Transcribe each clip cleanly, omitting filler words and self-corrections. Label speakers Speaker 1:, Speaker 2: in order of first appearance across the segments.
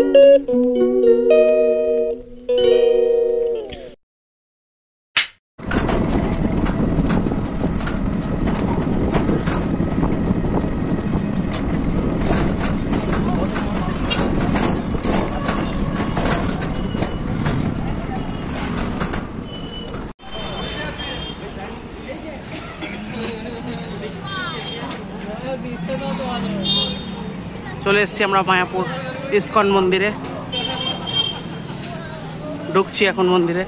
Speaker 1: চলে এসেছি আমরা মায়াপুর ইসকন মন্দিরে, ঢুকছি এখন মন্দিরে।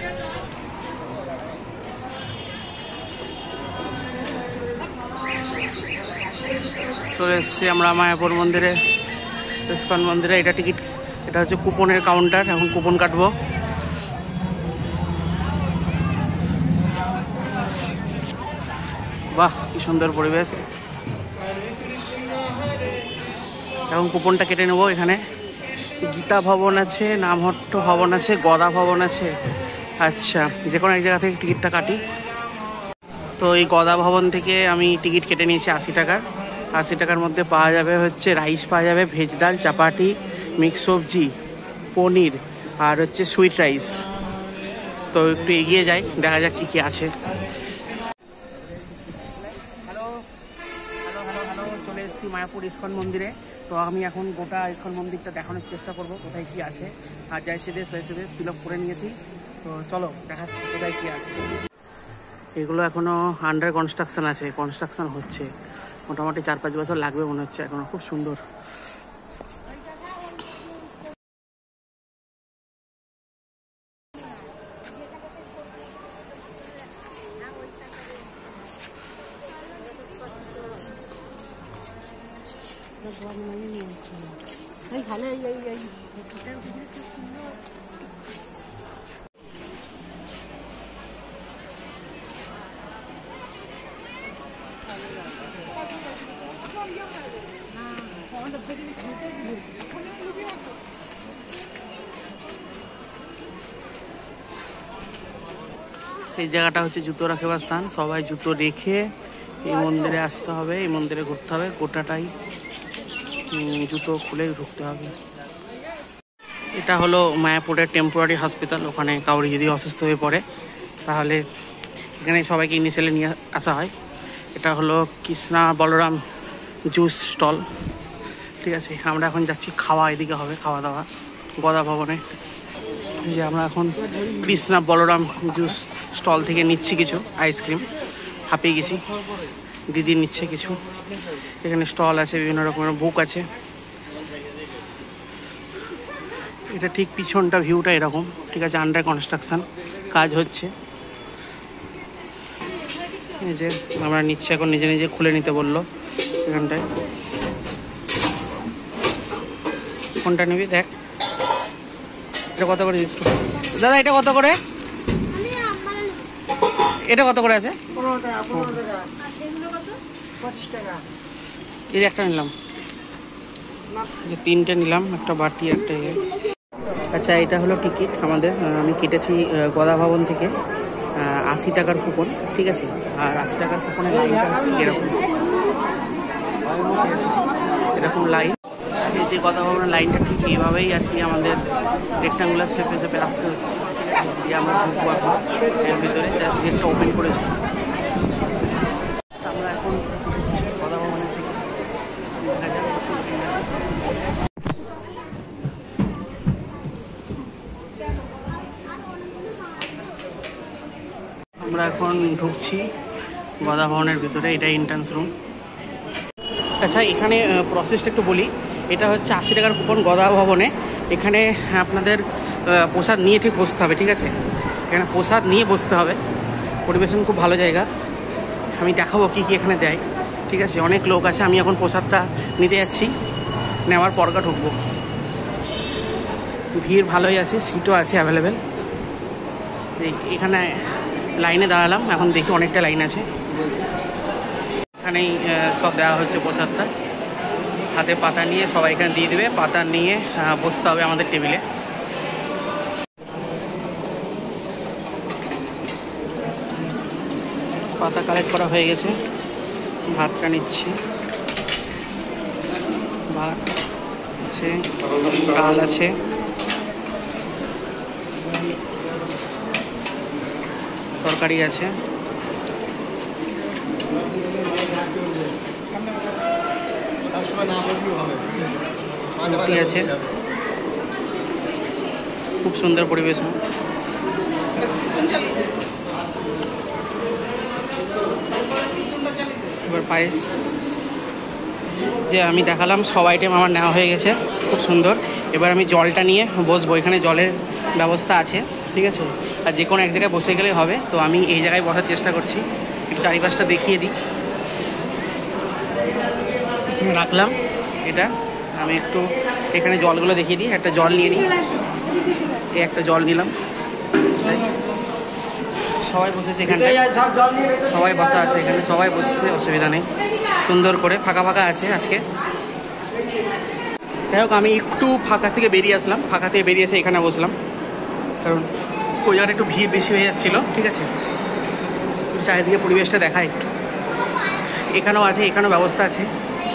Speaker 1: চলে এসেছি আমরা মায়াপুর মন্দিরে, ইসকন মন্দিরে। এটা টিকিট, এটা হচ্ছে কুপনের কাউন্টার, এখন কুপন কাটবো। বাহ, কি সুন্দর পরিবেশ। এখন কুপনটা কেটে নেবো। এখানে গীতা ভবন আছে, নামহট্ট ভবন আছে, গদা ভবন আছে। আচ্ছা, যে কোনো এক জায়গা থেকে টিকিটটা কাটি। তো এই গদা ভবন থেকে আমি টিকিট কেটে নিয়েছি 80 টাকার। 80 টাকার মধ্যে পাওয়া যাবে হচ্ছে রাইস, পাওয়া যাবে ভেজ ডাল, চাপাটি, মিক্স সবজি, পনির আর হচ্ছে সুইট রাইস। তো একটু এগিয়ে যাই, দেখা যাক কী কী আছে। হ্যালো হ্যালো হ্যালো হ্যালো চলে এসেছি মায়াপুর ইসকন মন্দিরে। তো আমি এখন গোটা ইসকন মন্দিরটা দেখানোর চেষ্টা করব, কোথায় কি আছে। আর যাই সেদেশ ফেসেদেশ ফিল আপ করে নিয়েছি। তো চলো দেখাচ্ছি কোথায় কি আছে। এগুলো এখনো আন্ডার কনস্ট্রাকশন আছে, কনস্ট্রাকশন হচ্ছে। মোটামুটি 4-5 বছর লাগবে মনে হচ্ছে এখনো। খুব সুন্দর। এই জায়গাটা হচ্ছে জুতো রাখবার স্থান। সবাই জুতো রেখে এই মন্দিরে আসতে হবে, এই মন্দিরে ঘুরতে হবে। গোটাটাই জুতো খুলেই ঢুকতে হবে। এটা হলো মায়াপুরের টেম্পোরারি হসপিটাল। ওখানে কাউরি যদি অসুস্থ হয়ে পড়ে তাহলে এখানে সবাইকে ইনিশিয়ালি নিয়ে আসা হয়। এটা হলো কৃষ্ণা বলরাম জুস স্টল, ঠিক আছে। আমরা এখন যাচ্ছি খাওয়া, এদিকে হবে খাওয়া দাওয়া গদা ভবনে। যে আমরা এখন কৃষ্ণা বলরাম জুস স্টল থেকে নিচ্ছি কিছু আইসক্রিম। হাঁপিয়ে গেছি, দিদি নিচ্ছে কিছু। এখানে স্টল আছে, বিভিন্ন রকমের বুক আছে। এটা ঠিক পিছনটা ভিউটা এরকম, ঠিক আছে। আন্ডার কনস্ট্রাকশন কাজ হচ্ছে। এই যে আমরা নিচ্ছি এখন, নিজে নিজে খুলে নিতে বললো এখানটায়। কোনটা নিবি দেখ। এটা কত করে দিচ্ছ দাদা? এটা কত করে? এটা কত করে আছে? এই একটা নিলাম, তিনটে নিলাম, একটা বাটি একটা। আচ্ছা, এটা হলো টিকিট আমাদের। আমি কেটেছি গদা ভবন থেকে 80 টাকার কুপন, ঠিক আছে। আর 80 টাকার কুপনের লাইনটা ঠিক এরকম, এরকম লাইন। এই যে গদা ভবনের লাইনটা ঠিক এইভাবেই আর কি আমাদের রেক্টাঙ্গুলার শেপে শেপে আসতে হচ্ছে। দিয়ে আমরা ঢুকবো এখন এর ভিতরে। জাস্ট গেটটা ওপেন করেছি। আমরা এখন গদা ভবনের থেকে আমরা এখন ঢুকছি গদা ভবনের ভিতরে। এটা এন্ট্রান্স রুম। আচ্ছা, এখানে প্রসেসটা একটু বলি। এটা হচ্ছে 80 টাকার কুপন গদা ভবনে। এখানে আপনাদের প্রসাদ নিয়ে ঠিক বসতে হবে, ঠিক আছে। এখানে প্রসাদ নিয়ে বসতে হবে। পরিবেশন খুব ভালো জায়গা। আমি দেখাবো কী কী এখানে দেয়, ঠিক আছে। অনেক লোক আছে। আমি এখন প্রসাদটা নিতে যাচ্ছি, নেওয়ার পরগা ঢুকবো। ভিড় ভালোই আছে, সিটও আছে অ্যাভেলেবেল। এখানে লাইনে দাঁড়ালাম, এখন দেখি অনেকটা লাইন আছে। এখানেই সব দেওয়া হচ্ছে প্রসাদটা। হাতে পাতা নিয়ে সবাই এখানে দিয়ে দেবে। পাতা নিয়ে বসতে হবে আমাদের টেবিলে। পাতা কালেক্ট করা হয়ে গেছে, ভাতটা নিচ্ছি। ভাত আছে, ডাল আছে, তরকারি আছে, রুটি আছে। খুব সুন্দর পরিবেশ। এবার পায়েস যে আমি দেখালাম, সব আইটেম আমার নেওয়া হয়ে গেছে, খুব সুন্দর। এবার আমি জলটা নিয়ে বসবো, এখানে জলের ব্যবস্থা আছে, ঠিক আছে। আর যে কোনো এক জায়গায় বসে গেলেই হবে, তো আমি এই জায়গায় বসার চেষ্টা করছি। একটু চারিপাশটা দেখিয়ে দিই। এখানে রাখলাম এটা, আমি একটু এখানে জলগুলো দেখিয়ে দিই। একটা জল নিয়ে নিই, এই একটা জল নিলাম। সবাই বসেছে এখানে, সবাই বসা আছে এখানে, সবাই বসছে, অসুবিধা নেই। সুন্দর করে ফাঁকা ফাঁকা আছে আজকে। যাই হোক, আমি একটু ফাঁকা থেকে বেরিয়ে আসলাম, ফাঁকা থেকে বেরিয়ে এসে এখানে বসলাম, কারণ ওই জায়গাটা একটু ভিড় বেশি হয়ে যাচ্ছিলো, ঠিক আছে। চারিদিকে পরিবেশটা দেখায় একটু। এখানেও আছে, এখানেও ব্যবস্থা আছে।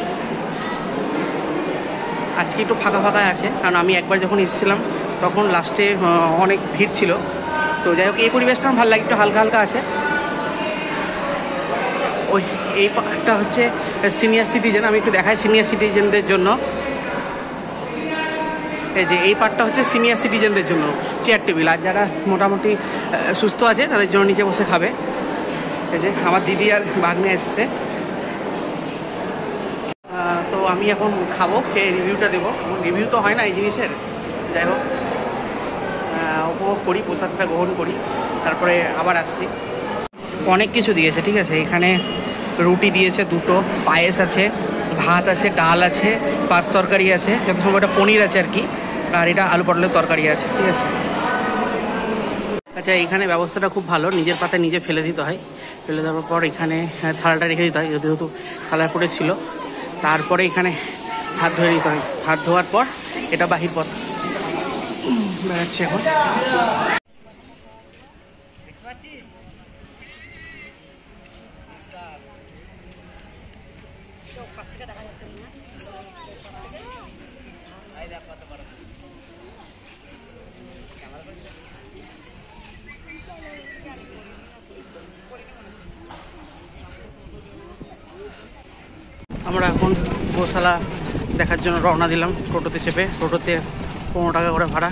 Speaker 1: আজকে একটু ফাঁকা ফাঁকায় আছে, কারণ আমি একবার যখন এসেছিলাম তখন লাস্টে অনেক ভিড় ছিল। তো যাই হোক, এই পরিবেশটা আমার ভালো লাগে, একটু হালকা হালকা আছে। ওই এই পার্টটা হচ্ছে সিনিয়র সিটিজেন, আমি একটু দেখাই সিনিয়র সিটিজেনদের জন্য। এই যে এই পার্টটা হচ্ছে সিনিয়র সিটিজেনদের জন্য চেয়ার টেবিল, আর যারা মোটামুটি সুস্থ আছে তাদের জন্য নিচে বসে খাবে। এই যে আমার দিদি আর ভাগ্নে এসছে, তো আমি এখন খাবো, খেয়ে রিভিউটা দেবো। রিভিউ তো হয় না এই জিনিসের, যাই হোক উপভোগ করি, প্রসাদটা গ্রহণ করি, তারপরে আবার আসছি। অনেক কিছু দিয়েছে, ঠিক আছে। এখানে রুটি দিয়েছে দুটো, পায়েস আছে, ভাত আছে, ডাল আছে, পাঁচ তরকারি আছে, যত সময় এটা পনির আছে আর কি, আর এটা আলু পটলের তরকারি আছে, ঠিক আছে। আচ্ছা, এখানে ব্যবস্থাটা খুব ভালো, নিজের পাতে নিজে ফেলে দিতে হয়। ফেলে দেওয়ার পর এখানে থালাটা রেখে দিতে হয়, যেহেতু থালা পড়েছিল। তারপরে এখানে হাত ধুয়ে নিতে হয়, হাত ধোয়ার পর এটা বাহির পথ বেড়াচ্ছে এখন। আমরা এখন গোশালা দেখার জন্য রওনা দিলাম টোটোতে চেপে। টোটোতে 15 টাকা করে ভাড়া।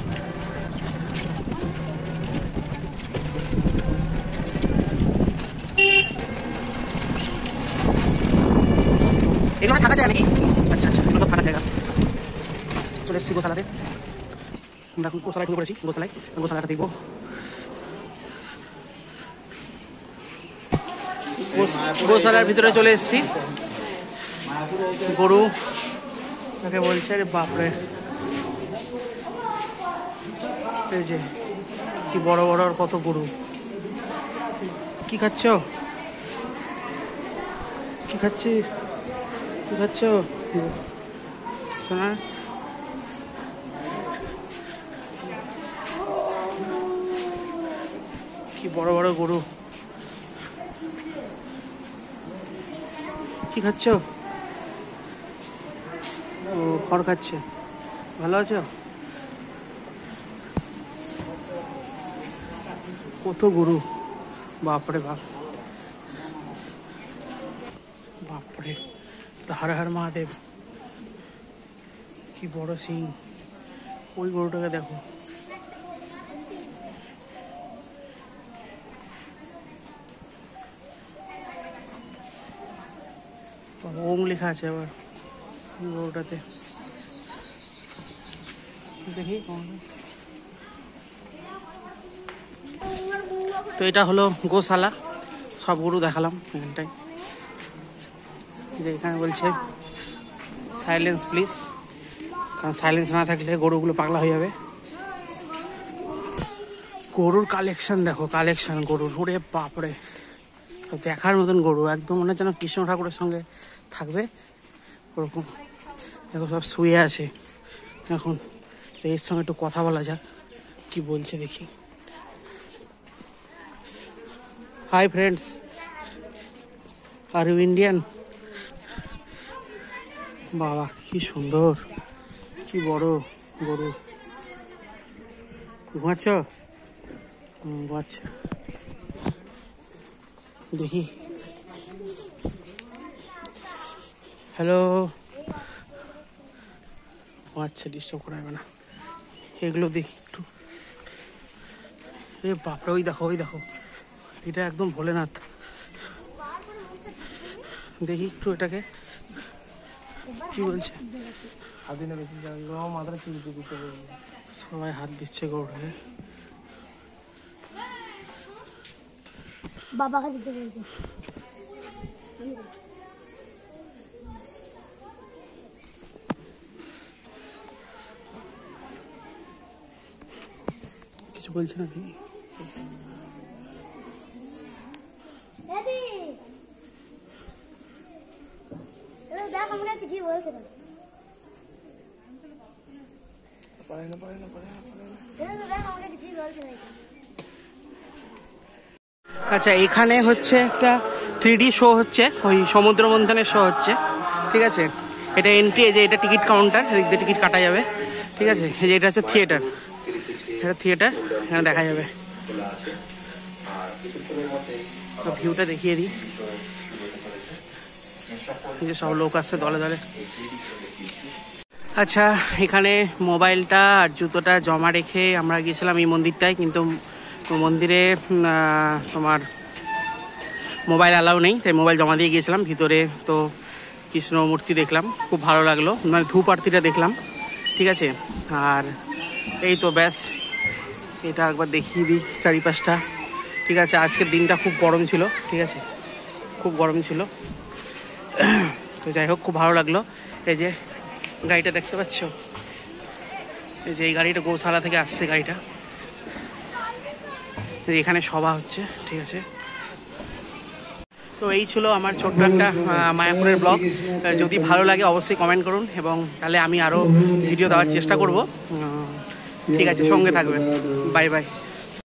Speaker 1: এগুলো থাকা যায় নাকি? আচ্ছা আচ্ছা, এগুলো থাকার জায়গা। চলে এসেছি গোশালাতে। আমরা এখন গোশালায় ঢুকে পড়েছি, গোশালাটা দেখবো। গোশালার ভিতরে চলে এসেছি। গরু তাকে বলছে, রে বাপরে, এই যে কি বড় বড় আর কত গরু। কি খাচ্ছ? কি খাচ্ছিস? কি খাচ্ছ সোনা? কি বড় বড় গরু। কি খাচ্ছ? ও খড় খাচ্ছে। ভালো আছো? কত গরু, বাপরে বাপ, বাপরে। হর হর মহাদেব, কি বড় সিং। ওই গরুটাকে দেখো, ওম লেখা আছে আবার গরুটাতে। দেখি, তো এটা হলো গোশালা। সব গরু দেখালাম এখানটায়। যে এখানে বলছে সাইলেন্স প্লিজ, কারণ সাইলেন্স না থাকলে গরুগুলো পাগলা হয়ে যাবে। গরুর কালেকশন দেখো, কালেকশন গরুর, ওরে বাপরে, দেখার মতন গরু। একদম মনে হচ্ছে যেন কৃষ্ণ ঠাকুরের সঙ্গে থাকবে ওরকম। দেখো সব শুয়ে আছে এখন। তো এর সঙ্গে একটু কথা বলা যাক, কি বলছে দেখি। Hi friends, are you Indian? বাবা কি সুন্দর, কি বড় গরু। ঘুমাচ্ছ? ঘুমাচ্ছে। দেখি। হ্যালো। ঘুমাচ্ছে, ডিস্টার্ব করা যাবে না। এগুলো দেখি একটু। এ বাপরে, ওই দেখো ওই দেখো, এটা একদম ভোলেনাথ। দেখি একটু এটাকে কি বলছে। সবাই হাত দিচ্ছে গৌড়ে।
Speaker 2: বাবাকে দিতে বলছে।
Speaker 1: কিছু বলছে নাকি?
Speaker 2: দেখ আমরা কিছু বলছে না।
Speaker 1: আচ্ছা, এখানে হচ্ছে একটা 3D শো হচ্ছে, ওই সমুদ্র মন্থনের শো হচ্ছে, ঠিক আছে। এটা এন্ট্রি, এই যে এটা টিকিট কাউন্টার, এদিক দিয়ে টিকিট কাটা যাবে, ঠিক আছে। এই যে এটা হচ্ছে থিয়েটার, এটা থিয়েটার, এখানে দেখা যাবে। ভিউটা দেখিয়ে দিই। এই যে সব লোক আসছে দলে দলে। আচ্ছা, এখানে মোবাইলটা আর জুতোটা জমা রেখে আমরা গিয়েছিলাম এই মন্দিরটায়, কিন্তু মন্দিরে তোমার মোবাইল অ্যালাউ নেই, তাই মোবাইল জমা দিয়ে গিয়েছিলাম ভিতরে। তো কৃষ্ণ মূর্তি দেখলাম, খুব ভালো লাগলো, মানে ধূপ আরতিটা দেখলাম, ঠিক আছে। আর এই তো ব্যাস, এটা একবার দেখিয়ে দিই চারিপাশটা, ঠিক আছে। আজকের দিনটা খুব গরম ছিল, ঠিক আছে, খুব গরম ছিল। তো যাই হোক, খুব ভালো লাগলো। এই যে গাড়িটা দেখতে পাচ্ছ, এই যে এই গাড়িটা গৌশালা থেকে আসছে গাড়িটা। এখানে সভা হচ্ছে, ঠিক আছে। তো এই ছিল আমার ছোট্ট একটা মায়াপুরের ব্লগ। যদি ভালো লাগে অবশ্যই কমেন্ট করুন, এবং তাহলে আমি আরও ভিডিও দেওয়ার চেষ্টা করব, ঠিক আছে। সঙ্গে থাকবেন। Bye by.